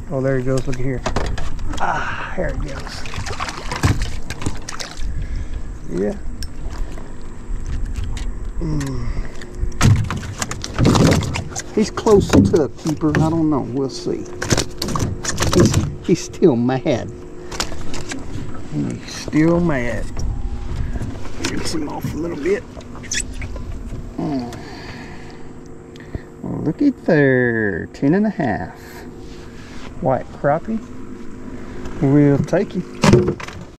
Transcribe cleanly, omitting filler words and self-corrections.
Oh, there he goes. Look at here. Ah, there he goes. Yeah. He's close to a keeper. I don't know. We'll see. He's still mad. He's still mad. Rinse him off a little bit. Oh, look at there. 10.5. White crappie. We'll take him.